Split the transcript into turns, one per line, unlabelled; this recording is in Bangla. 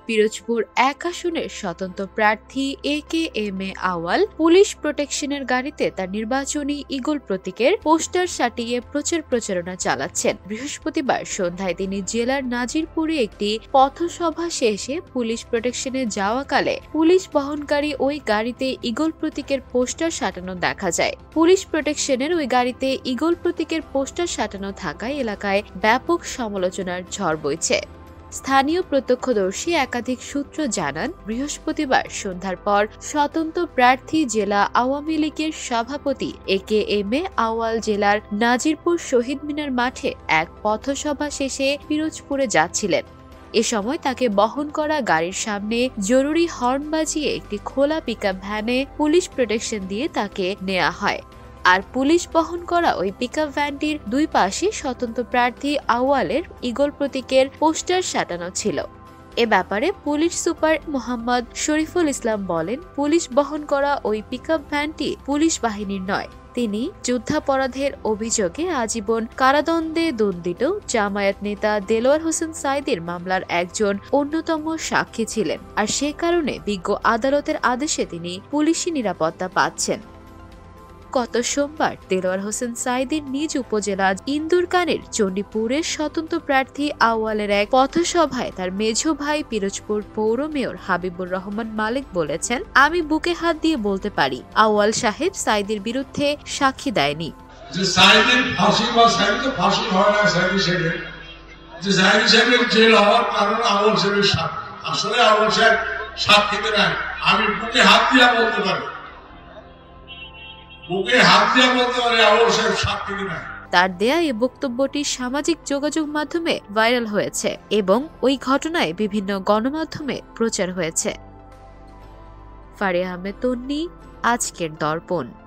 পিরোজপুর ১ আসনের স্বতন্ত্র প্রার্থী AKM আওয়াল পুলিশ প্রোটেকশনের গাড়িতে তার নির্বাচনী ঈগল প্রতীকের পোস্টার সাটিয়ে প্রচারণা চালাচ্ছেন। বৃহস্পতিবার সন্ধ্যায় তিনি জেলার নাজিরপুরে একটি পথসভা শেষে পুলিশ প্রোটেকশনে যাওয়াকালে পুলিশ বহনকারী ওই গাড়িতে ঈগল প্রতীকের পোস্টার সাটানো দেখা যায়। পুলিশ প্রোটেকশনের ওই গাড়িতে ঈগল প্রতীকের পোস্টার সাটানো থাকায় এলাকায় ব্যাপক সমালোচনার ঝড় বইছে। স্থানীয় প্রত্যক্ষদর্শী একাধিক সূত্র জানান, বৃহস্পতিবার সন্ধ্যার পর স্বতন্ত্র প্রার্থী জেলা আওয়ামী লীগের সভাপতি AKM আওয়াল জেলার নাজিরপুর শহীদ মিনার মাঠে এক পথসভা শেষে পিরোজপুরে যাচ্ছিলেন। এ সময় তাকে বহন করা গাড়ির সামনে জরুরি হর্ন বাজিয়ে একটি খোলা পিকআপ ভ্যানে পুলিশ প্রোটেকশন দিয়ে তাকে নেওয়া হয়। আর পুলিশ বহন করা ওই পিকআপ ভ্যানটির দুই পাশে স্বতন্ত্র প্রার্থী আওয়ালের ঈগল প্রতীকের পোস্টার সাটানো ছিল। এ ব্যাপারে পুলিশ সুপার মোহাম্মদ শরীফুল ইসলাম বলেন, পুলিশ বহন করা ওই পিকআপ ভ্যানটি পুলিশ বাহিনীর নয়। তিনি যুদ্ধাপরাধের অভিযোগে আজীবন কারাদণ্ডে দণ্ডিত জামায়াত নেতা দেলোয়ার হোসেন সাঈদীর মামলার একজন অন্যতম সাক্ষী ছিলেন, আর সে কারণে বিজ্ঞ আদালতের আদেশে তিনি পুলিশি নিরাপত্তা পাচ্ছেন। গত সোমবার দেলোয়ার হোসেন সাঈদীর নিজ উপজেলা ইন্দুরকানের চণ্ডীপুরের স্বতন্ত্র প্রার্থী আওয়ালের এক পথসভায় তার মেঝো ভাই পিরোজপুর পৌর মেয়র হাবিবুর রহমান মালিক বলেছেন, আমি বুকে হাত দিয়ে বলতে পারি আওয়াল সাহেব সাঈদীর বিরুদ্ধে সাক্ষী দেয়নি।
আমি বুকে হাত দিয়ে বলতে পারি,
তার দেয়া এই বক্তব্যটি সামাজিক যোগাযোগ মাধ্যমে ভাইরাল হয়েছে এবং ওই ঘটনায় বিভিন্ন গণমাধ্যমে প্রচার হয়েছে। ফারিয়া আহমেদ তন্নি, আজকের দর্পণ।